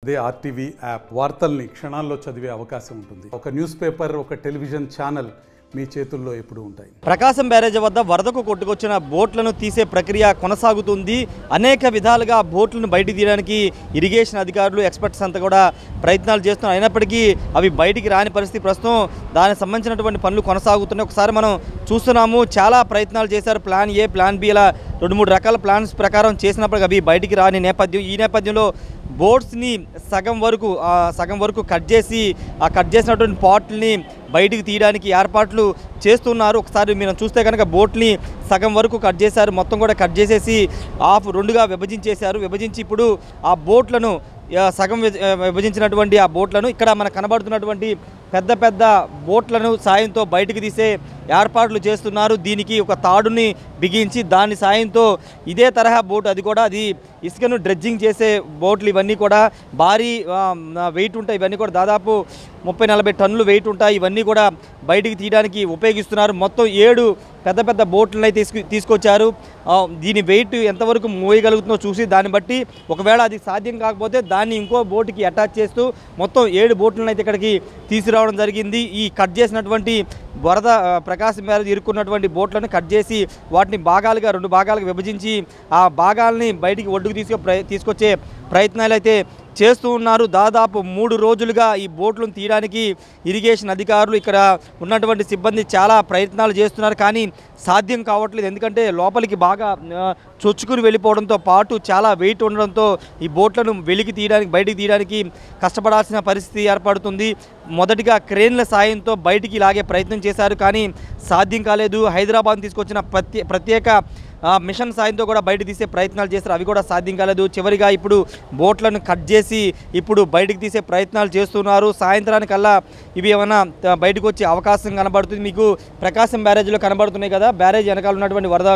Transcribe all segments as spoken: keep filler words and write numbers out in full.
అదే RTV app వార్తల్ని క్షణాల్లో చదివే అవకాశం ఉంటుంది. ఒక న్యూస్ పేపర్, ఒక టెలివిజన్ ఛానల్ మీ చేతుల్లో ఎప్పుడు ఉంటాయి. ప్రకాశం బ్యారేజ్ వద్ద వరదకు కొట్టుకొచ్చిన బోట్లను తీసే ప్రక్రియ కొనసాగుతుంది. అనేక విధాలుగా బోట్లను బయటికి తీయడానికి ఇరిగేషన్ అధికారులు, ఎక్స్పర్ట్స్ అంతా కూడా ప్రయత్నాలు చేస్తున్నారు. అయినప్పటికీ అవి బయటికి రాని పరిస్థితి ప్రస్తుతం. దానికి సంబంధించినటువంటి పనులు కొనసాగుతున్నాయి. ఒకసారి మనం చూస్తున్నాము, చాలా ప్రయత్నాలు చేశారు. ప్లాన్ ఏ, ప్లాన్ బి, ఇలా రెండు మూడు రకాల ప్లాన్స్ ప్రకారం చేసినప్పటికీ అవి బయటికి రాని నేపథ్యం. ఈ నేపథ్యంలో బోట్స్ని సగం వరకు సగం వరకు కట్ చేసి ఆ కట్ చేసినటువంటి పాట్లని బయటికి తీయడానికి ఏర్పాట్లు చేస్తున్నారు. ఒకసారి మీరు చూస్తే కనుక బోట్ని సగం వరకు కట్ చేశారు. మొత్తం కూడా కట్ చేసేసి ఆఫ్ రెండుగా విభజించేశారు. విభజించి ఇప్పుడు ఆ బోట్లను సగం విభజించినటువంటి ఆ బోట్లను ఇక్కడ మనకు కనబడుతున్నటువంటి పెద్ద పెద్ద బోట్లను సాయంతో బయటికి తీసే ఏర్పాట్లు చేస్తున్నారు. దీనికి ఒక తాడుని బిగించి దాని సాయంతో ఇదే తరహా బోట్, అది కూడా అది ఇసుకను డ్రెడ్జింగ్ చేసే బోట్లు, ఇవన్నీ కూడా భారీ వెయిట్ ఉంటాయి. ఇవన్నీ కూడా దాదాపు ముప్పై నలభై టన్నులు వెయిట్ ఉంటాయి. ఇవన్నీ కూడా బయటికి తీయడానికి ఉపయోగిస్తున్నారు. మొత్తం ఏడు పెద్ద పెద్ద బోట్లను తీసుకు తీసుకొచ్చారు. దీని వెయిట్ ఎంతవరకు మోయగలుగుతుందో చూసి దాన్ని బట్టి ఒకవేళ అది సాధ్యం కాకపోతే దాన్ని ఇంకో బోటుకి అటాచ్ చేస్తూ మొత్తం ఏడు బోట్లను అయితే ఇక్కడికి తీసుకురావడం జరిగింది. ఈ కట్ చేసినటువంటి వరద ప్రకాశం బ్యారేజ్ ఇరుక్కున్నటువంటి బోట్లను కట్ చేసి వాటిని భాగాలుగా రెండు భాగాలుగా విభజించి ఆ భాగాలని బయటికి ఒడ్డుకు తీసుకు తీసుకొచ్చే ప్రయత్నాలు అయితే చేస్తూ ఉన్నారు. దాదాపు మూడు రోజులుగా ఈ బోట్లను తీయడానికి ఇరిగేషన్ అధికారులు, ఇక్కడ ఉన్నటువంటి సిబ్బంది చాలా ప్రయత్నాలు చేస్తున్నారు. కానీ సాధ్యం కావట్లేదు. ఎందుకంటే లోపలికి బాగా చొచ్చుకుని వెళ్ళిపోవడంతో పాటు చాలా వెయిట్ ఉండడంతో ఈ బోట్లను వెలికి తీయడానికి బయటికి తీయడానికి కష్టపడాల్సిన పరిస్థితి ఏర్పడుతుంది. మొదటిగా క్రేన్ల సాయంతో బయటికి లాగే ప్రయత్నం చేశారు, కానీ సాధ్యం కాలేదు. హైదరాబాద్ తీసుకొచ్చిన ప్రత్యే ప్రత్యేక మిషన్ సాయంతో కూడా బయట తీసే ప్రయత్నాలు చేస్తారు, అవి కూడా సాధ్యం కాలేదు. చివరిగా ఇప్పుడు బోట్లను కట్ చేసి ఇప్పుడు బయటకు తీసే ప్రయత్నాలు చేస్తున్నారు. సాయంత్రానికల్లా ఇవి ఏమైనా బయటకు వచ్చే అవకాశం కనబడుతుంది. మీకు ప్రకాశం బ్యారేజ్లో కనబడుతున్నాయి కదా, బ్యారేజ్ వెనకాల ఉన్నటువంటి వరద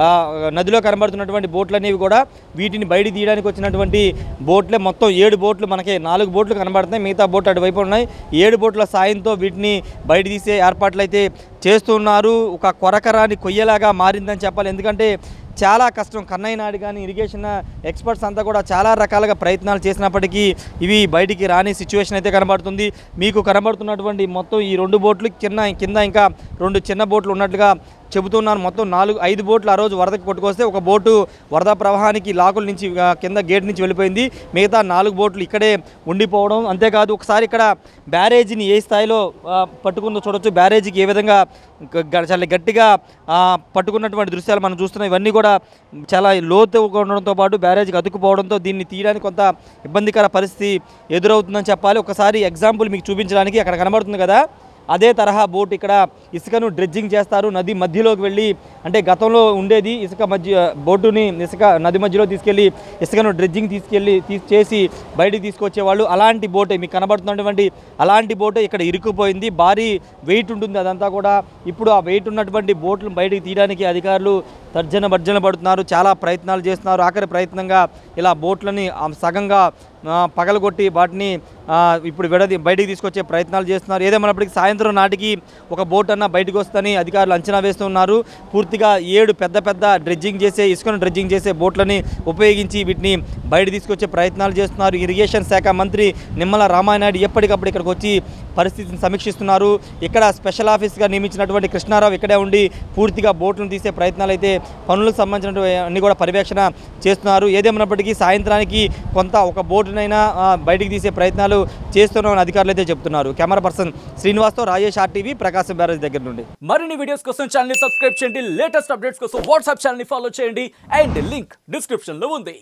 నదిలో కనబడుతున్నటువంటి బోట్లు అనేవి కూడా వీటిని బయట తీయడానికి వచ్చినటువంటి బోట్లే. మొత్తం ఏడు బోట్లు, మనకి నాలుగు బోట్లు కనబడుతున్నాయి, మిగతా బోట్లు అటువైపు ఉన్నాయి. ఏడు బోట్ల సాయంతో వీటిని బయట తీసే ఏర్పాట్లు అయితే చేస్తున్నారు. ఒక కొరకరాని కొయ్యలాగా మారిందని చెప్పాలి. ఎందుకంటే చాలా కష్టం. కన్నయ్య నాయుడు కానీ ఇరిగేషన్ ఎక్స్పర్ట్స్ అంతా కూడా చాలా రకాలుగా ప్రయత్నాలు చేసినప్పటికీ ఇవి బయటికి రాని సిచ్యువేషన్ అయితే కనబడుతుంది. మీకు కనబడుతున్నటువంటి మొత్తం ఈ రెండు బోట్లు కింద కింద ఇంకా రెండు చిన్న బోట్లు ఉన్నట్లుగా చెబుతున్నాను. మొత్తం నాలుగు ఐదు బోట్లు ఆ రోజు వరదకు కొట్టుకొస్తే ఒక బోటు వరద ప్రవాహానికి లాకుల నుంచి కింద గేట్ నుంచి వెళ్ళిపోయింది. మిగతా నాలుగు బోట్లు ఇక్కడే ఉండిపోవడం. అంతేకాదు ఒకసారి ఇక్కడ బ్యారేజీని ఏ స్థాయిలో పట్టుకుందో చూడొచ్చు. బ్యారేజీకి ఏ విధంగా చాలా గట్టిగా పట్టుకున్నటువంటి దృశ్యాలు మనం చూస్తున్నాం. ఇవన్నీ కూడా చాలా లోతు ఉండడంతో పాటు బ్యారేజీకి అతుక్కుపోవడంతో దీన్ని తీయడానికి కొంత ఇబ్బందికర పరిస్థితి ఎదురవుతుందని చెప్పాలి. ఒకసారి ఎగ్జాంపుల్ మీకు చూపించడానికి అక్కడ కనబడుతుంది కదా, అదే తరహా బోట్ ఇక్కడ ఇసుకను డ్రెడ్జింగ్ చేస్తారు. నది మధ్యలోకి వెళ్ళి, అంటే గతంలో ఉండేది ఇసుక మధ్య బోటుని ఇసుక నది మధ్యలో తీసుకెళ్ళి ఇసుకను డ్రెడ్జింగ్ తీసుకెళ్ళి చేసి బయటికి తీసుకొచ్చేవాళ్ళు. అలాంటి బోటే మీకు కనబడుతున్నటువంటి అలాంటి బోటే ఇక్కడ ఇరుక్కుపోయింది. భారీ వెయిట్ ఉంటుంది అదంతా కూడా. ఇప్పుడు ఆ వెయిట్ ఉన్నటువంటి బోట్లను బయటికి తీయడానికి అధికారులు తర్జన భర్జన పడుతున్నారు, చాలా ప్రయత్నాలు చేస్తున్నారు. ఆఖరి ప్రయత్నంగా ఇలా బోట్లని సగంగా పగలగొట్టి వాటిని ఇప్పుడు విడది బయటికి తీసుకొచ్చే ప్రయత్నాలు చేస్తున్నారు. ఏదేమైనప్పటికీ సాయంత్రం నాటికి ఒక బోట్ అన్న బయటకు వస్తుందని అధికారులు అంచనా వేస్తున్నారు. పూర్తిగా ఏడు పెద్ద పెద్ద డ్రెడ్జింగ్ చేసే ఇసుకను డ్రెడ్జింగ్ చేసే బోట్లని ఉపయోగించి వీటిని బయట తీసుకొచ్చే ప్రయత్నాలు చేస్తున్నారు. ఇరిగేషన్ శాఖ మంత్రి నిమ్మల రామానాయుడు ఎప్పటికప్పుడు ఇక్కడికి వచ్చి పరిస్థితిని సమీక్షిస్తున్నారు. ఇక్కడ స్పెషల్ ఆఫీస్గా నియమించినటువంటి కృష్ణారావు ఇక్కడే ఉండి పూర్తిగా బోట్లను తీసే ప్రయత్నాలు అయితే పనులకు సంబంధించినటువంటి అన్ని కూడా పర్యవేక్షణ చేస్తున్నారు. ఏదేమైనప్పటికీ సాయంత్రానికి కొంత ఒక బోటునైనా బయటికి తీసే ప్రయత్నాలు చేస్తున్నామని అధికారులు అయితే చెప్తున్నారు. కెమెరా పర్సన్ శ్రీనివాస్తో రాజేష్, ఆర్టీవీ, ప్రకాశం బ్యారేజ్ దగ్గర నుండి. మరిన్ని వీడియోస్ కోసం ఛానల్ ని సబ్స్క్రైబ్ చేయండి, లేటెస్ట్ అప్డేట్స్ కోసం వాట్సాప్ ఛానల్ ని ఫాలో చేయండి, అండ్ లింక్ డిస్క్రిప్షన్ లో ఉంది.